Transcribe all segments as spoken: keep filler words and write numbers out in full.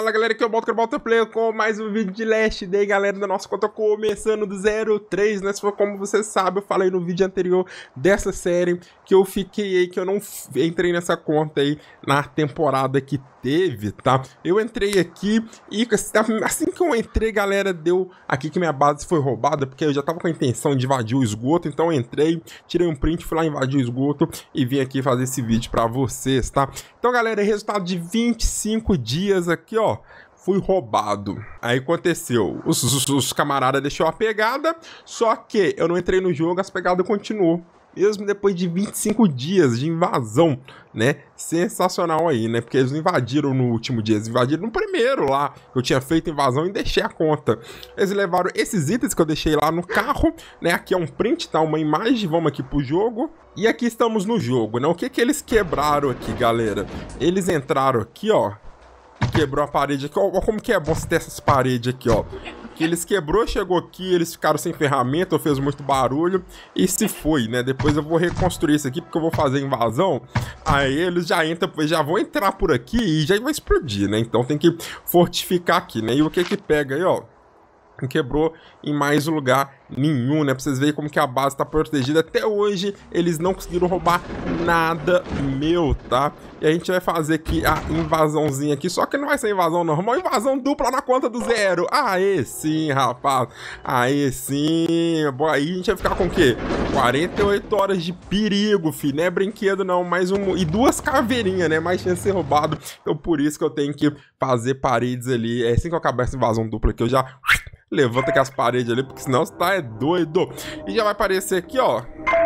Fala galera, aqui é o Balto, Balto Player com mais um vídeo de Last Day, galera, da nossa conta começando do zero três, né? Se for como você sabe, eu falei no vídeo anterior dessa série que eu fiquei aí, que eu não entrei nessa conta aí na temporada que teve, tá? Eu entrei aqui e assim que eu entrei, galera, deu aqui que minha base foi roubada, porque eu já tava com a intenção de invadir o esgoto, então eu entrei, tirei um print, fui lá invadir o esgoto e vim aqui fazer esse vídeo pra vocês, tá? Então, galera, resultado de vinte e cinco dias aqui, ó, fui roubado. Aí aconteceu, os, os, os camaradas deixou a pegada, só que eu não entrei no jogo, as pegadas continuou. Mesmo depois de vinte e cinco dias de invasão, né? Sensacional aí, né? Porque eles não invadiram no último dia, eles invadiram no primeiro lá. Eu tinha feito invasão e deixei a conta. Eles levaram esses itens que eu deixei lá no carro, né? Aqui é um print, tá? Uma imagem, vamos aqui pro jogo. E aqui estamos no jogo, né? O que que eles quebraram aqui, galera? Eles entraram aqui, ó. E quebrou a parede aqui. Ó, ó como que é bom você ter essas paredes aqui, ó. Que eles quebrou, chegou aqui, eles ficaram sem ferramenta, fez muito barulho e se foi, né? Depois eu vou reconstruir isso aqui porque eu vou fazer invasão. Aí eles já entram, já vão entrar por aqui e já vai explodir, né? Então tem que fortificar aqui, né? E o que que pega aí, ó? Não quebrou em mais lugar nenhum, né? Pra vocês verem como que a base tá protegida. Até hoje, eles não conseguiram roubar nada meu, tá? E a gente vai fazer aqui a invasãozinha aqui. Só que não vai ser invasão normal, invasão dupla na conta do zero. Aê sim, rapaz. Aê sim. Bom, aí a gente vai ficar com o quê? quarenta e oito horas de perigo, fi. Não é brinquedo não, mais um... E duas caveirinhas, né? Mais chance de ser roubado. Então por isso que eu tenho que fazer paredes ali. É assim que eu acabar essa invasão dupla aqui, eu já... levanta aqui as paredes ali, porque senão você tá é doido. E já vai aparecer aqui, ó.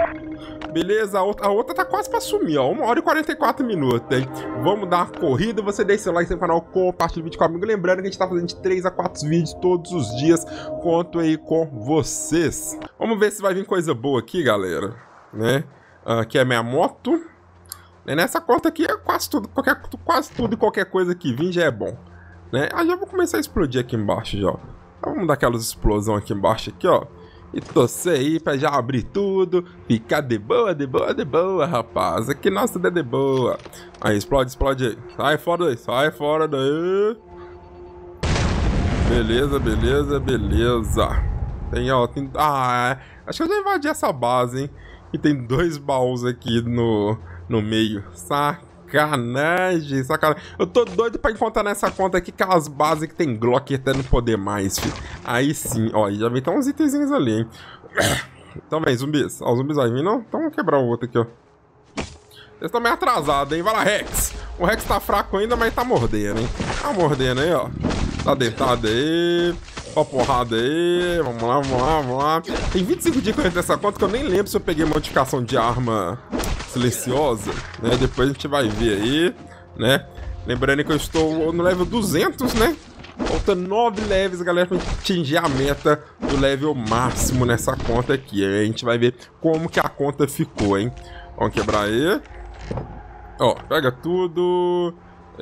Beleza, a outra, a outra tá quase pra sumir, ó. uma hora e quarenta e quatro minutos, hein? Vamos dar uma corrida. Você deixa seu like no canal, compartilha o vídeo comigo. Lembrando que a gente tá fazendo de três a quatro vídeos todos os dias. Conto aí com vocês. Vamos ver se vai vir coisa boa aqui, galera. Né? Aqui é a minha moto. Nessa conta aqui é quase tudo, qualquer, quase tudo e qualquer coisa que vir já é bom. Né? Ah, já vou começar a explodir aqui embaixo já, ó. Vamos dar aquelas explosão aqui embaixo, aqui, ó. E torcer aí pra já abrir tudo. Ficar de boa, de boa, de boa, rapaz. Aqui nossa é de boa. Aí, explode, explode aí. Sai fora daí, sai fora daí. Beleza, beleza, beleza. Tem, ó, tem... Ah, acho que eu já invadi essa base, hein. E tem dois baús aqui no, no meio. Saca. Sacanagem, sacanagem. Eu tô doido pra encontrar nessa conta aqui aquelas bases que tem Glock até não poder mais, filho. Aí sim, ó, já vem tá uns itenzinhos ali, hein. Então vem, zumbis. Ó, os zumbis vai vir, não? Então vamos quebrar o outro aqui, ó. Eles estão meio atrasados, hein. Vai lá, Rex. O Rex tá fraco ainda, mas tá mordendo, hein. Tá mordendo aí, ó. Tá deitado aí. Ó, porrada aí. Vamos lá, vamos lá, vamos lá. Tem vinte e cinco dias que eu entrei nessa conta que eu nem lembro se eu peguei modificação de arma silenciosa, né? Depois a gente vai ver aí, né? Lembrando que eu estou no level duzentos, né? Falta nove levels, galera, pra atingir a meta do level máximo nessa conta aqui. Aí a gente vai ver como que a conta ficou, hein? Vamos quebrar aí. Ó, pega tudo.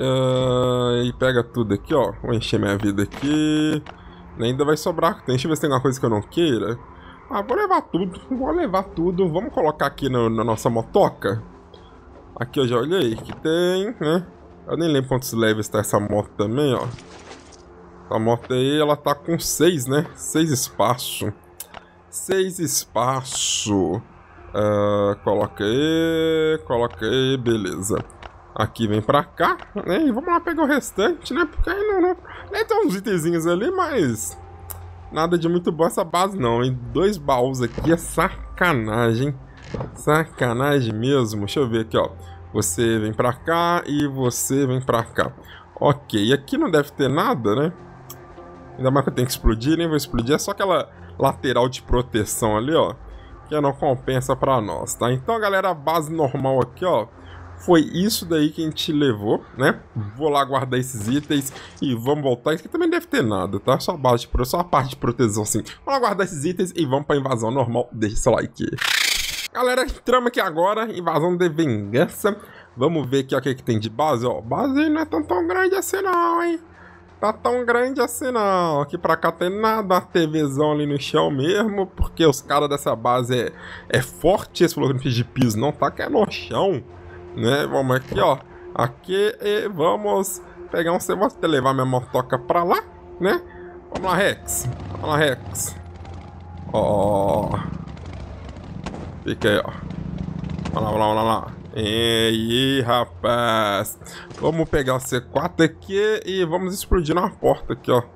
Uh, e pega tudo aqui, ó. Vou encher minha vida aqui. Ainda vai sobrar. Deixa eu ver se tem alguma coisa que eu não queira. Ah, vou levar tudo, vou levar tudo. Vamos colocar aqui no, na nossa motoca. Aqui eu já olhei que tem, né? Eu nem lembro quantos levels tá essa moto também, ó. Essa moto aí, ela tá com seis, né? Seis espaço. Seis espaço. Uh, coloca aí, coloca aí, beleza. Aqui vem pra cá, né? E vamos lá pegar o restante, né? Porque aí não... não... Tem uns itenzinhos ali, mas... nada de muito bom essa base não, hein? Dois baús aqui é sacanagem. Sacanagem mesmo. Deixa eu ver aqui, ó. Você vem pra cá e você vem pra cá. Ok, aqui não deve ter nada, né? Ainda mais que eu tenho que explodir, nem vou explodir. É só aquela lateral de proteção ali, ó. Que não compensa pra nós, tá? Então, galera, a base normal aqui, ó. Foi isso daí que a gente levou, né? Vou lá guardar esses itens e vamos voltar. Isso aqui também deve ter nada, tá? Só a, base de pro... Só a parte de proteção, assim. Vamos lá guardar esses itens e vamos pra invasão normal. Deixa seu like. Galera, entramos aqui agora. Invasão de vingança. Vamos ver aqui ó, o que, que tem de base, ó. Base não é tão, tão grande assim não, hein? Tá tão grande assim não. Aqui pra cá tem nada. Uma TVzão ali no chão mesmo. Porque os caras dessa base é, é forte. Esse falou que não fiz de piso não, tá? Que é no chão. Né? Vamos aqui, ó. Aqui e vamos pegar um... Vou até levar minha motoca pra lá, né? Vamos lá, Rex. Vamos lá, Rex. Ó. Fica aí, ó. Vamos lá, vamos lá, vamos lá. Ei, rapaz. Vamos pegar o C quatro aqui e vamos explodir na porta aqui, ó.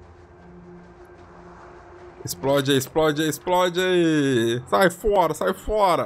Explode aí, explode aí, explode aí. Sai fora, sai fora.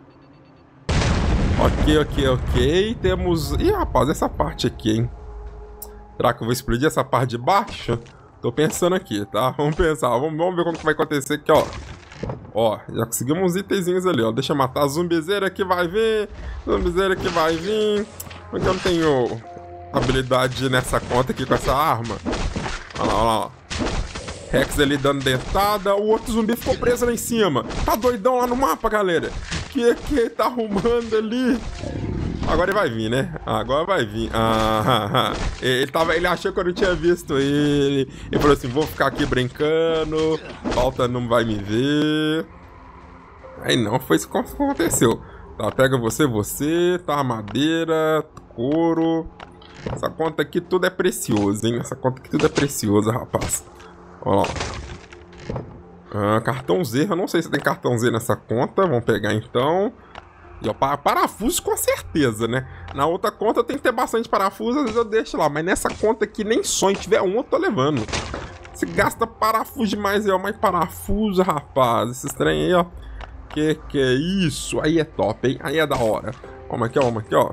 Ok, ok, ok. Temos... Ih, rapaz, essa parte aqui, hein? Será que eu vou explodir essa parte de baixo? Tô pensando aqui, tá? Vamos pensar. Vamos, vamos ver como que vai acontecer aqui, ó. Ó, já conseguimos uns itenzinhos ali, ó. Deixa eu matar a zumbizeira que vai vir. Zumbizeira que vai vir. Porque eu não tenho habilidade nessa conta aqui com essa arma. Olha lá, olha lá. Rex ali dando dentada. O outro zumbi ficou preso lá em cima. Tá doidão lá no mapa, galera. Que que tá arrumando ali? Agora ele vai vir, né? Agora vai vir. Ah, ele, tava, ele achou que eu não tinha visto ele. Ele falou assim, vou ficar aqui brincando. Falta não vai me ver. Aí não, foi isso que aconteceu. Tá, pega você, você. Tá, madeira, couro. Essa conta aqui tudo é precioso, hein? Essa conta aqui tudo é precioso, rapaz. Olha lá. Ah, cartão Z. Eu não sei se tem cartão Z nessa conta. Vamos pegar então. E ó, parafuso com certeza, né? Na outra conta tem que ter bastante parafuso, às vezes eu deixo lá. Mas nessa conta aqui nem sonho, tiver um eu tô levando. Você gasta parafuso demais, ó. Mais parafuso, rapaz. Esses trem aí, ó. Que que é isso? Aí é top, hein? Aí é da hora. Vamos aqui, ó. Vamos aqui, ó.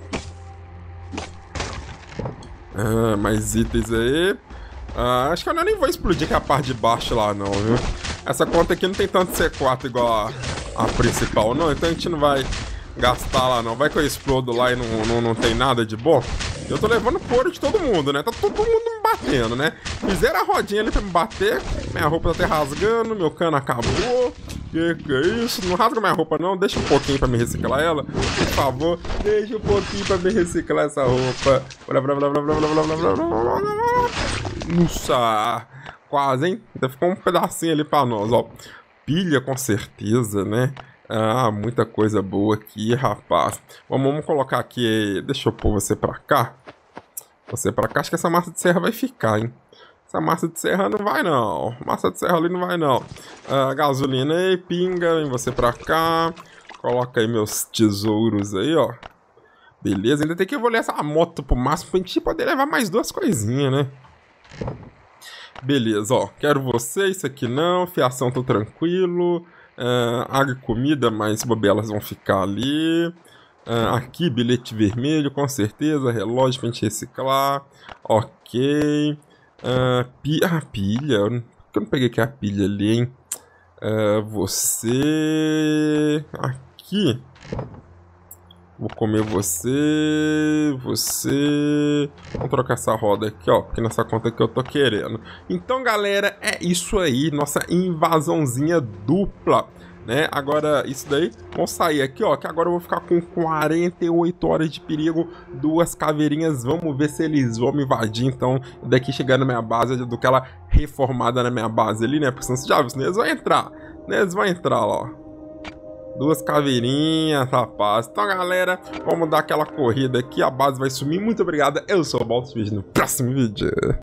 Ah, mais itens aí. Ah, acho que eu nem vou explodir que é a parte de baixo lá, não, viu? Essa conta aqui não tem tanto C quatro igual a, a principal, não. Então a gente não vai gastar lá, não. Vai que eu explodo lá e não, não, não tem nada de bom. Eu tô levando couro de todo mundo, né? Tá todo mundo me batendo, né? Fizeram a rodinha ali pra me bater. Minha roupa tá até rasgando, meu cano acabou. Que que é isso? Não rasga minha roupa, não. Deixa um pouquinho pra me reciclar ela. Por favor, deixa um pouquinho pra me reciclar essa roupa. Blá, blá, blá, blá, blá, blá, blá, blá, blá, blá. Nossa, quase, hein? Ainda ficou um pedacinho ali pra nós, ó. Pilha, com certeza, né? Ah, muita coisa boa aqui, rapaz. Vamos, vamos colocar aqui... Deixa eu pôr você pra cá. Você pra cá. Acho que essa massa de serra vai ficar, hein? Essa massa de serra não vai, não. Massa de serra ali não vai, não. Ah, gasolina aí, pinga. Vem você pra cá. Coloca aí meus tesouros aí, ó. Beleza. Ainda tem que evoluir essa moto pro máximo pra gente poder levar mais duas coisinhas, né? Beleza, ó. Quero você, isso aqui não. Fiação, tô tranquilo. Uh, água e comida, mas bobelas vão ficar ali. Uh, aqui, bilhete vermelho, com certeza. Relógio pra gente reciclar. Ok. Uh, pi ah, pilha. Por que eu não peguei aqui a pilha ali, hein? Uh, você... Aqui. Vou comer você, você... Vamos trocar essa roda aqui, ó, porque nessa conta aqui eu tô querendo. Então, galera, é isso aí, nossa invasãozinha dupla, né? Agora, isso daí, vamos sair aqui, ó, que agora eu vou ficar com quarenta e oito horas de perigo, duas caveirinhas, vamos ver se eles vão me invadir, então, daqui chegando na minha base, do que ela reformada na minha base ali, né? Porque senão você já viu, senão eles vão entrar, né? Eles vão entrar lá, ó. Duas caveirinhas, rapaz. Então, galera, vamos dar aquela corrida aqui. A base vai sumir. Muito obrigado. Eu sou o Baltus. Vejo no próximo vídeo.